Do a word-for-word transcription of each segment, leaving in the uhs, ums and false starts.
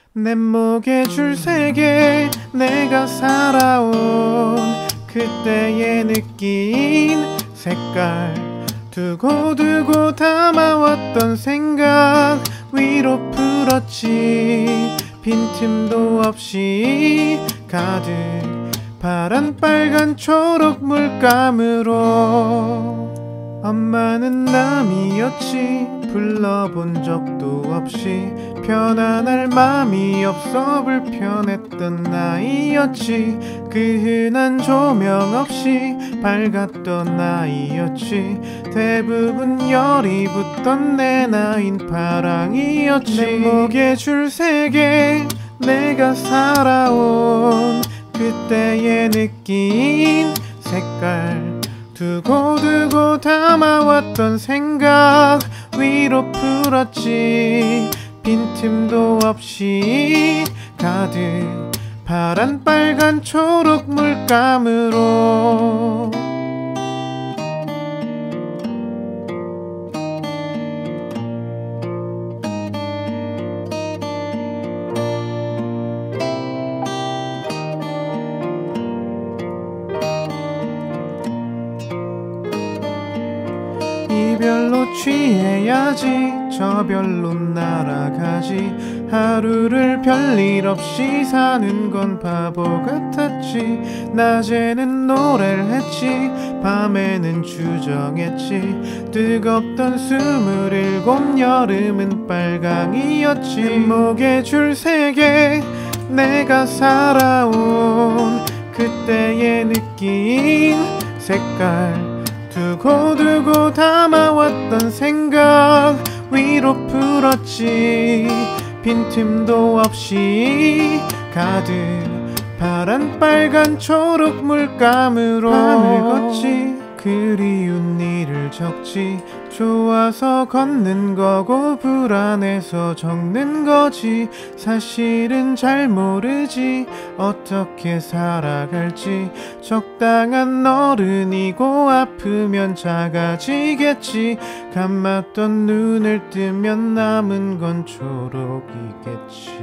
내 목에 줄 새게 내가 살아온 그때의 느낀 색깔 두고두고 담아왔던 생각 위로 풀었지. 빈틈도 없이 가득 파란 빨간 초록 물감으로. 엄마는 남이었지. 불러본 적도 없이 편안할 맘이 없어 불편했던 나이였지. 그 흔한 조명 없이 밝았던 나이였지. 대부분 열이 붙던 내 나인 파랑이었지. 내 목에 줄 새게 내가 살아온 그때의 느낀 색깔 두고두고 담아왔던 생각 위로 풀었지. 빈틈도 없이 가득 파란 빨간 초록 물감으로. 이별로 취해야지 저 별로 날아가지. 하루를 별일 없이 사는 건 바보 같았지. 낮에는 노래를 했지 밤에는 주정했지. 뜨겁던 스물일곱 여름은 빨강이었지. 내 목에 줄 새게 내가 살아온 그때의 느낀 색깔 두고두고 담아왔던 생각 위로 풀었지. 빈틈도 없이 가득 파란 빨간 초록 물감으로. 밤을 걷지 그리운 일을 적지. 좋아서 걷는 거고 불안해서 적는 거지. 사실은 잘 모르지 어떻게 살아갈지. 적당한 어른이고 아프면 작아지겠지. 감았던 눈을 뜨면 남은 건 초록이겠지.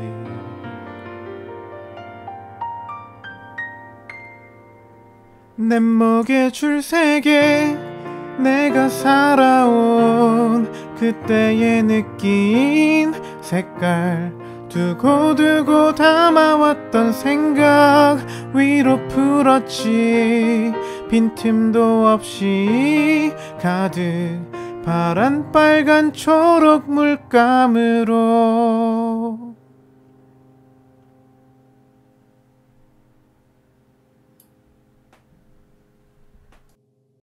내 목에 줄 새게 내가 살아온 그때의 느낀 색깔 두고두고 담아왔던 생각 위로 풀었지. 빈틈도 없이 가득 파란 빨간 초록 물감으로.